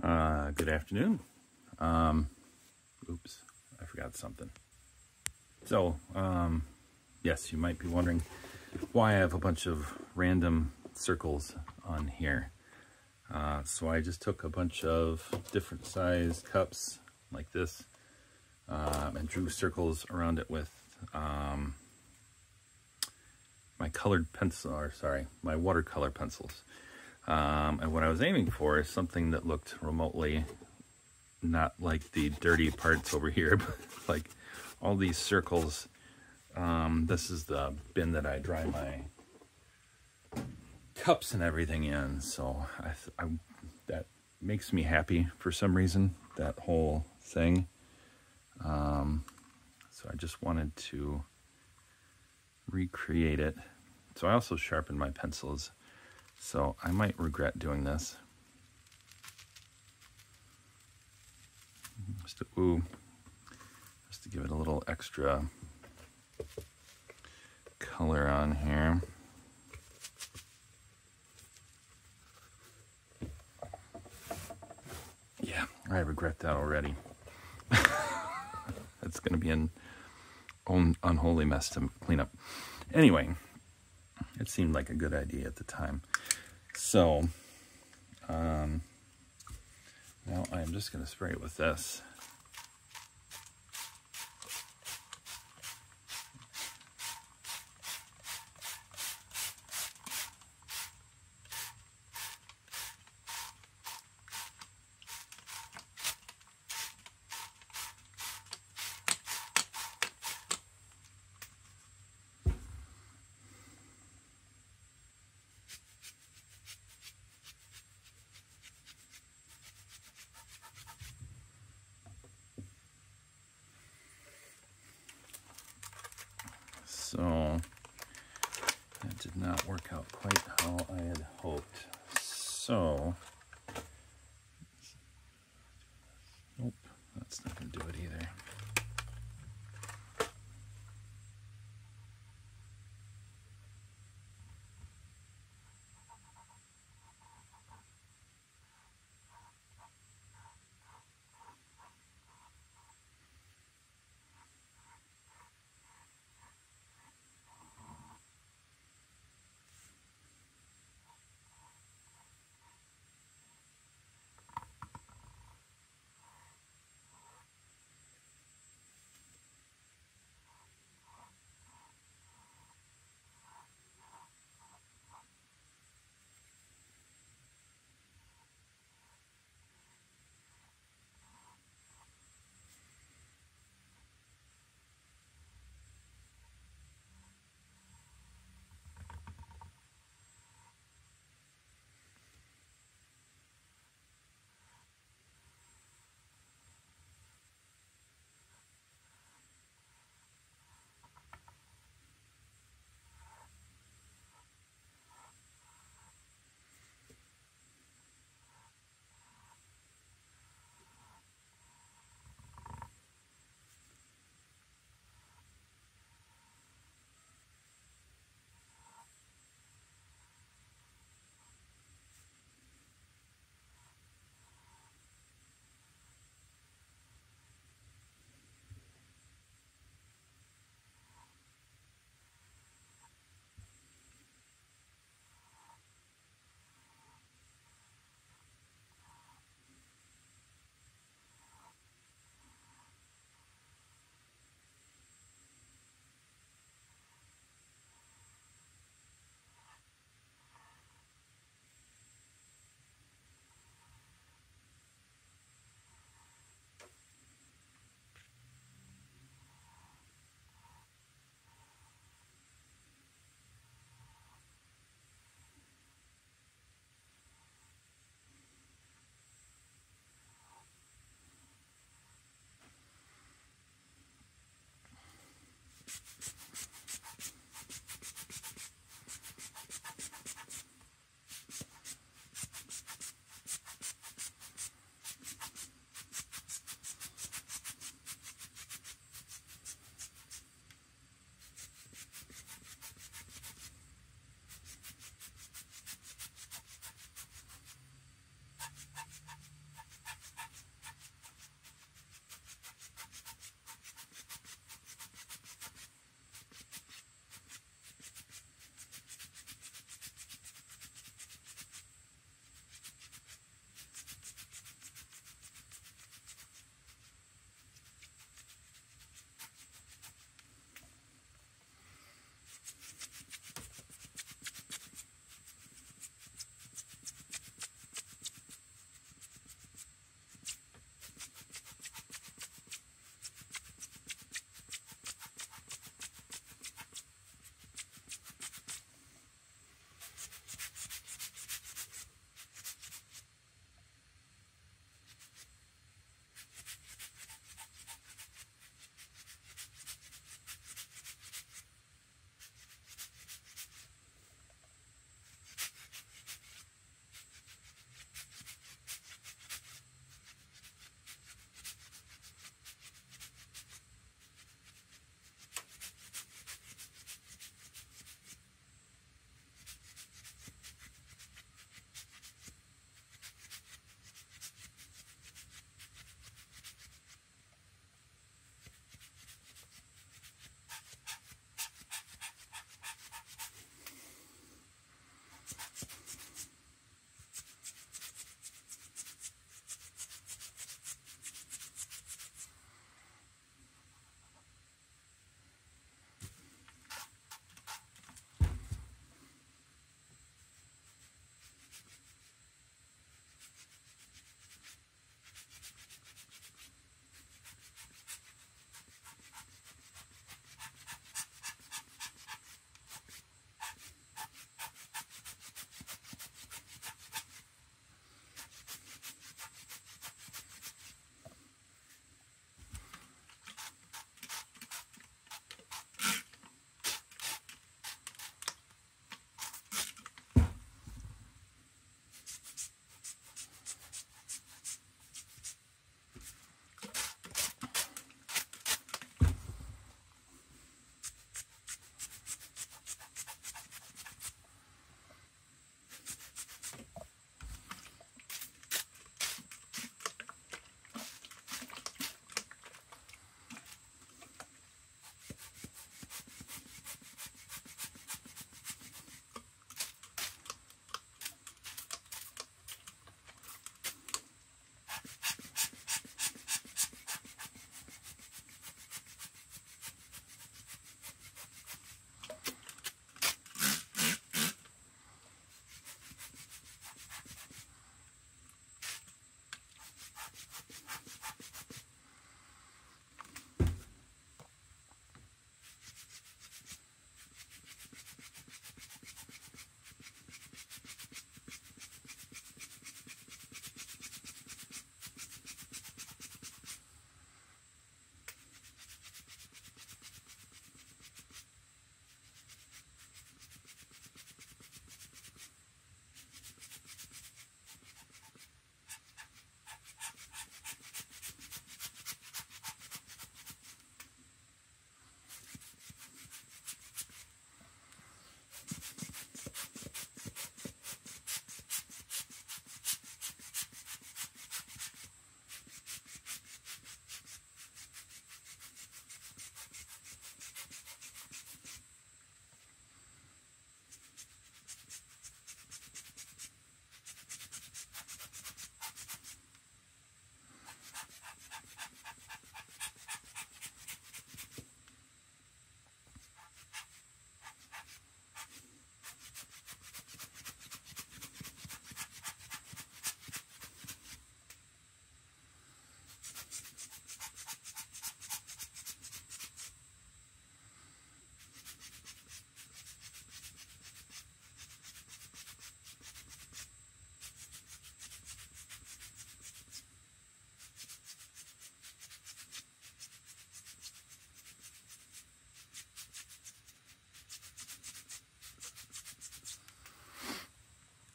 Good afternoon. Oops, I forgot something. So, yes, you might be wondering why I have a bunch of random circles on here. So I just took a bunch of different size cups like this and drew circles around it with my colored pencil, or sorry, my watercolor pencils. And what I was aiming for is something that looked remotely not like the dirty parts over here, but like all these circles. This is the bin that I dry my cups and everything in, so that makes me happy for some reason, that whole thing. So I just wanted to recreate it. So I also sharpened my pencils, so I might regret doing this. Just to give it a little extra color on here. Yeah, I regret that already. It's going to be an unholy mess to clean up. Anyway, it seemed like a good idea at the time. So, now I'm just going to spray it with this. So that did not work out quite how I had hoped. So, nope, that's not going to do it either.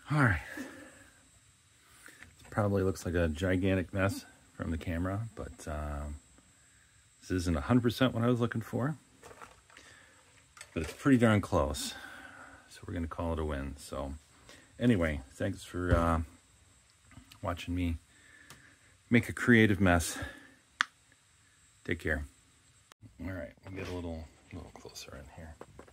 All right. It probably looks like a gigantic mess from the camera, but this isn't 100% what I was looking for, but it's pretty darn close. So we're gonna call it a win. So anyway, thanks for watching me make a creative mess. Take care. All right, we'll get a little closer in here.